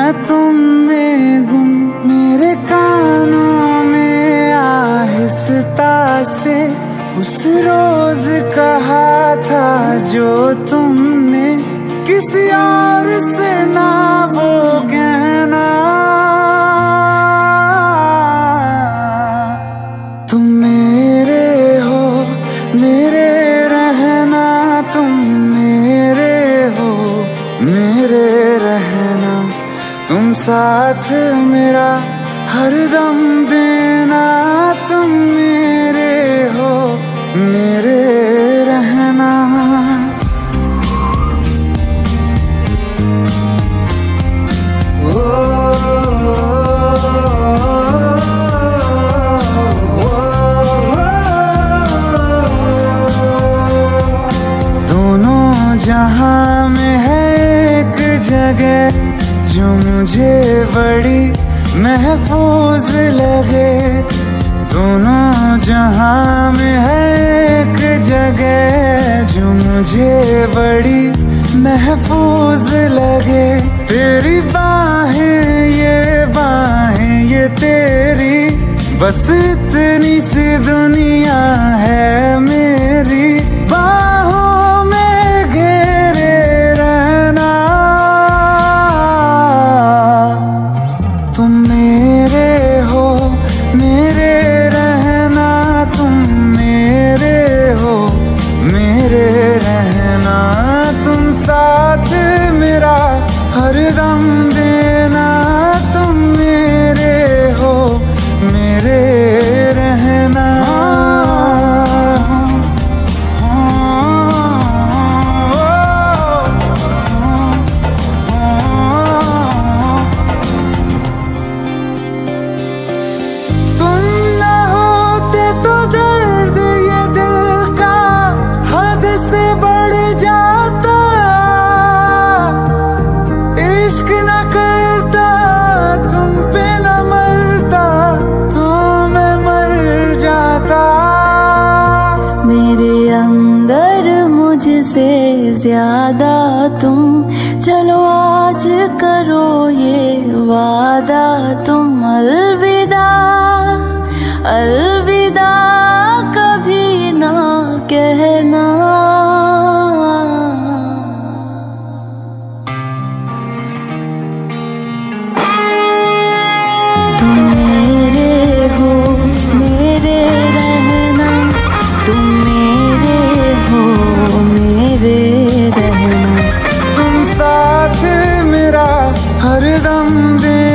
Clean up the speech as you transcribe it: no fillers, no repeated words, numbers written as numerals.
मैं तुम में गुम, मेरे कानों में आहिस्ता से उस रोज कहा था जो तुमने किसी और से ना वो कहना। तुम मेरे हो, मेरे रहना, तुम मेरे हो, मेरे रहना, तुम साथ मेरा हरदम देना। तुम मेरे हो, मेरे रहना। दोनों जहां में है एक जगह जो मुझे बड़ी महफूज लगे। दोनों जहां में है एक जगह जो मुझे बड़ी महफूज लगे। तेरी बाहें ये तेरी, बस इतनी सी दुनिया है मेरी। बाहों में घेरे रहना। तुम मेरे हो, मेरे रहना, तुम मेरे हो, मेरे रहना, तुम साथ मेरा हरदम देना। तुम मेरे हो, मेरे रहना। तुम न होते तो दर्द ये दिल का हद से बढ़ जाता। इश्क न करता, तुम पे न मरता, तो मैं मर जाता। मेरे अंदर मुझसे ज्यादा तुम, चलो आज करो ये वादा। तुम अलविदा, अलविदा कभी ना कहना। तुम मेरे हो, मेरे रहना, तुम मेरे हो, मेरे रहना, तुम साथ मेरा हरदम दे